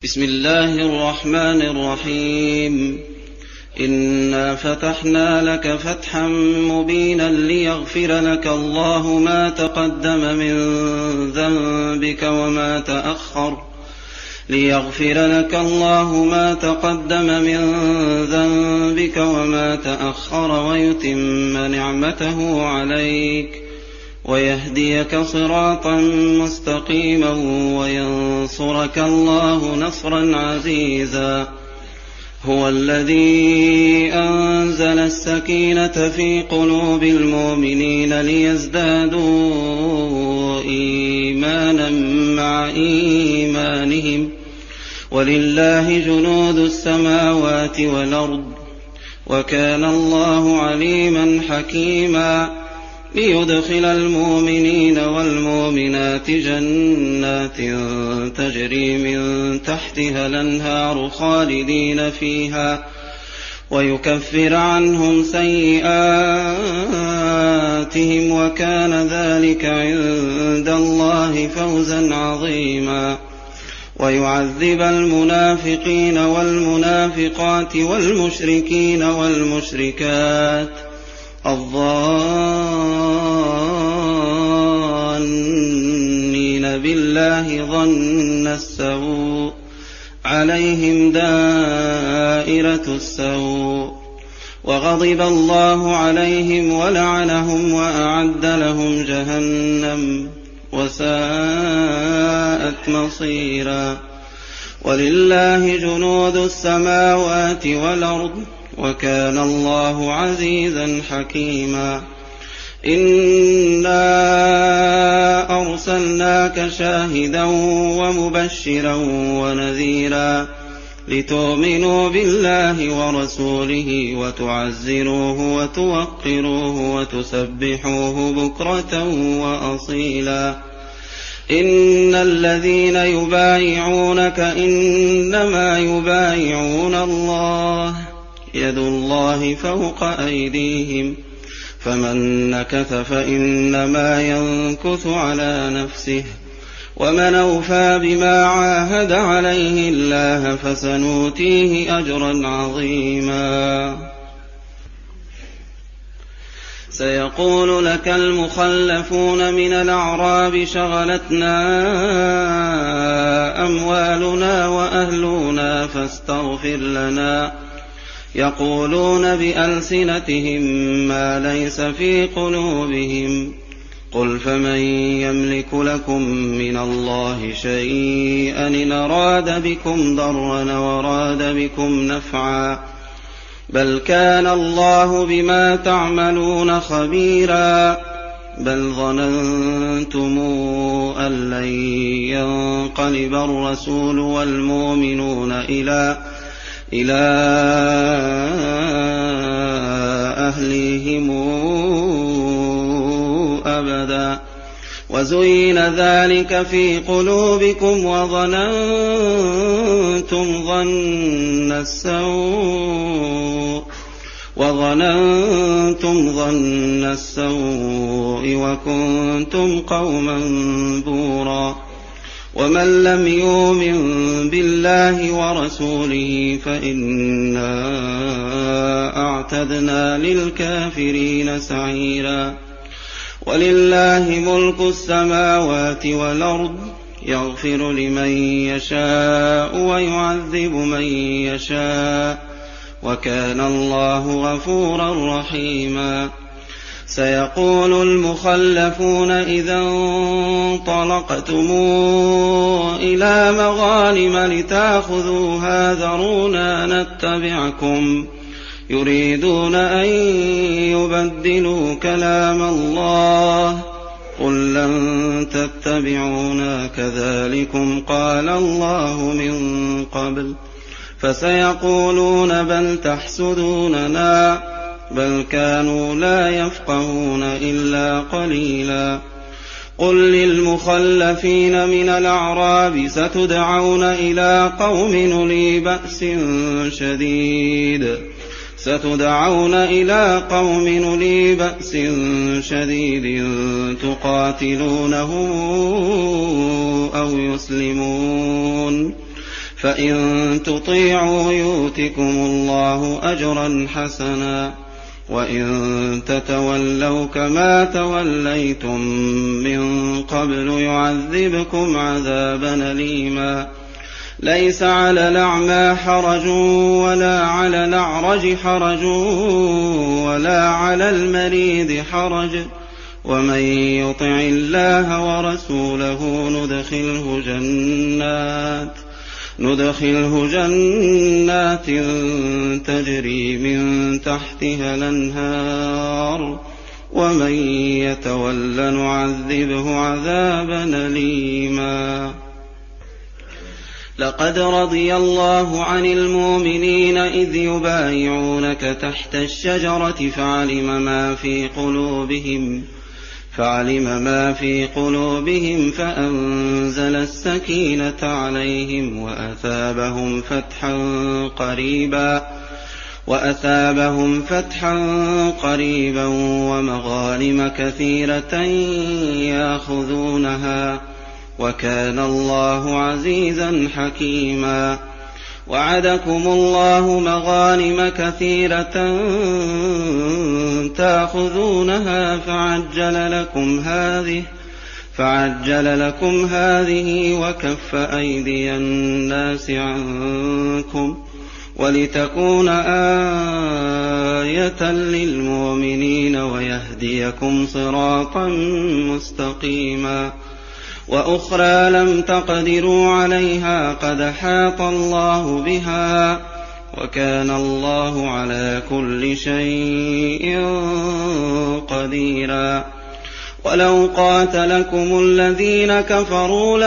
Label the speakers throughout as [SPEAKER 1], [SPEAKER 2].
[SPEAKER 1] بسم الله الرحمن الرحيم. إنا فتحنا لك فتحا مبينا ليغفر لك الله ما تقدم من ذنبك وما تأخر ويتم نعمته عليك ويهديك صراطا مستقيما وينصرك الله نصرا عزيزا. هو الذي أنزل السكينة في قلوب المؤمنين ليزدادوا إيمانا مع إيمانهم ولله جنود السماوات والأرض وكان الله عليما حكيما. ليدخل المؤمنين والمؤمنات جنات تجري من تحتها الأنهار خالدين فيها ويكفر عنهم سيئاتهم وكان ذلك عند الله فوزا عظيما. ويعذب المنافقين والمنافقات والمشركين والمشركات الظانين بالله ظن السوء عليهم دائرة السوء وغضب الله عليهم ولعنهم وأعد لهم جهنم وساءت مصيرا. ولله جنود السماوات والأرض وكان الله عزيزا حكيما. إنا أرسلناك شاهدا ومبشرا ونذيرا لتؤمنوا بالله ورسوله وتعزروه وتوقروه وتسبحوه بكرة وأصيلا. إن الذين يبايعونك إنما يبايعون الله يد الله فوق أيديهم فمن نكث فإنما ينكث على نفسه ومن أوفى بما عاهد عليه الله فسنؤتيه أجرا عظيما. سيقول لك المخلفون من الأعراب شغلتنا أموالنا وأهلنا فاستغفر لنا. يقولون بألسنتهم ما ليس في قلوبهم قل فمن يملك لكم من الله شيئا إن أراد بكم ضرا وراد بكم نفعا بل كان الله بما تعملون خبيرا. بل ظننتم أن لن ينقلب الرسول والمؤمنون إلى أهليهم أبدا وزين ذلك في قلوبكم وظننتم ظن السوء وكنتم قوما بورا. ومن لم يؤمن بالله ورسوله فإنا أعتدنا للكافرين سعيرا. ولله ملك السماوات والأرض يغفر لمن يشاء ويعذب من يشاء وكان الله غفورا رحيما. سيقول المخلفون إذا انطلقتم إلى مغانم لتأخذوها ذرونا نتبعكم يريدون أن يبدلوا كلام الله قل لن تتبعونا كذلكم قال الله من قبل فسيقولون بل تحسدوننا بل كانوا لا يفقهون إلا قليلا. قل للمخلفين من الأعراب ستدعون إلى قوم أولي بأس شديد تقاتلونهم أو يسلمون فإن تطيعوا يؤتكم الله أجرا حسنا وإن تتولوا كما توليتم من قبل يعذبكم عذابا أليما ليس على الأعمى حرج ولا على الأعرج حرج ولا على المريض حرج ومن يطع الله ورسوله ندخله جنات تجري من تحتها الأنهار ومن يتول نعذبه عذابا أليما لقد رضي الله عن المؤمنين إذ يبايعونك تحت الشجرة فعلم ما في قلوبهم فأنزل السكينة عليهم وأثابهم فتحا قريبا ومغانم كثيرة يأخذونها وكان الله عزيزا حكيما وعدكم الله مغانم كثيرة تأخذونها فعجل لكم هذه وكف أيدي الناس عنكم ولتكون آية للمؤمنين ويهديكم صراطا مستقيما وأخرى لم تقدروا عليها قد أحاط الله بها وكان الله على كل شيء قديرا ولو قاتلكم الذين كفروا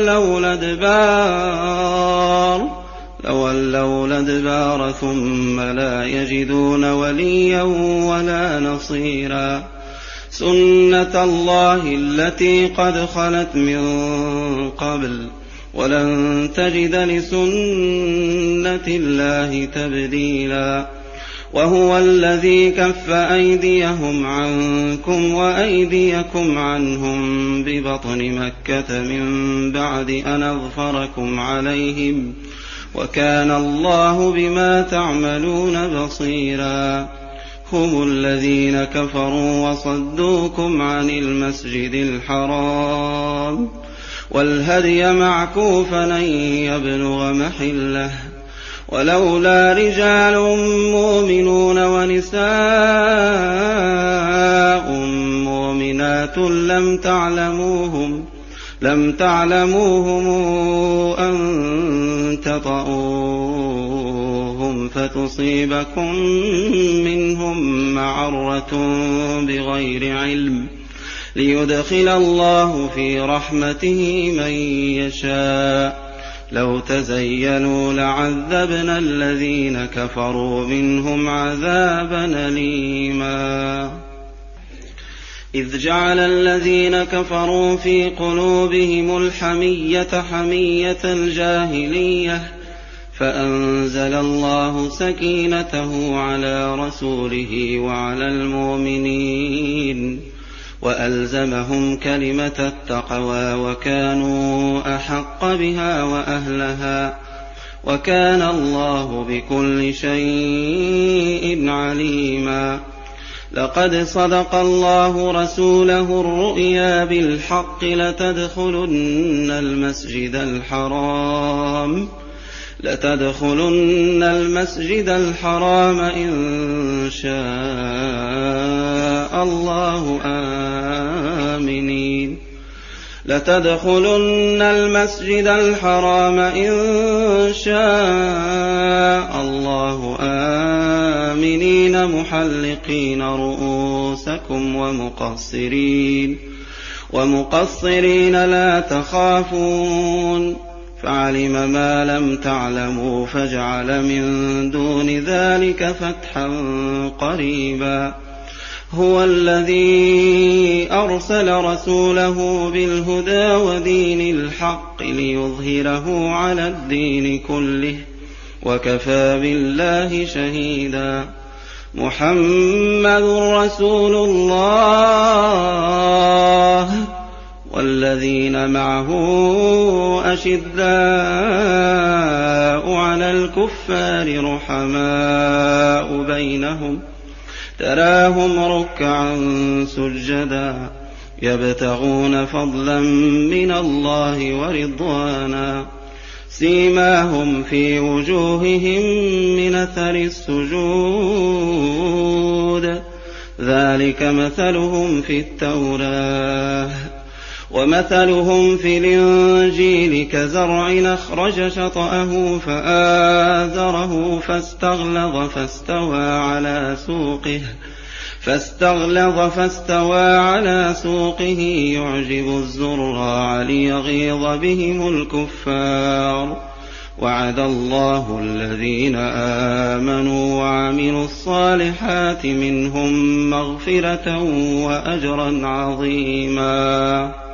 [SPEAKER 1] لولوا الأدبار ثم لا يجدون وليا ولا نصيرا سنة الله التي قد خلت من قبل ولن تجد لسنة الله تبديلا وهو الذي كف أيديهم عنكم وأيديكم عنهم ببطن مكة من بعد أن أظفركم عليهم وكان الله بما تعملون بصيرا هم الذين كفروا وصدوكم عن المسجد الحرام والهدي معكوفا أن يبلغ محله ولولا رجال مؤمنون ونساء مؤمنات لم تعلموهم أن تطؤوهم فتصيبكم منهم معرة بغير علم ليدخل الله في رحمته من يشاء لو تزينوا لعذبنا الذين كفروا منهم عذابا أليما إذ جعل الذين كفروا في قلوبهم الحمية حمية الجاهلية فأنزل الله سكينته على رسوله وعلى المؤمنين وألزمهم كلمة التقوى وكانوا أحق بها وأهلها وكان الله بكل شيء عليما لقد صدق الله رسوله الرؤيا بالحق لتدخلن المسجد الحرام إن شاء الله آمنين لتدخلن المسجد الحرام إن شاء الله آمنين محلقين رؤوسكم ومقصرين لا تخافون فعلم ما لم تعلموا فجعل من دون ذلك فتحا قريبا هو الذي أرسل رسوله بالهدى ودين الحق ليظهره على الدين كله وكفى بالله شهيدا محمد رسول الله والذين معه أشداء الكفار رحماء بينهم تراهم ركعا سجدا يبتغون فضلا من الله ورضوانا سيماهم في وجوههم من أثر السجود ذلك مثلهم في التوراة ومثلهم في الإنجيل كزرع أخرج شطأه فآزره فاستغلظ فاستوى على سوقه يعجب الزراع ليغيظ بهم الكفار وعد الله الذين آمنوا وعملوا الصالحات منهم مغفرة وأجرا عظيما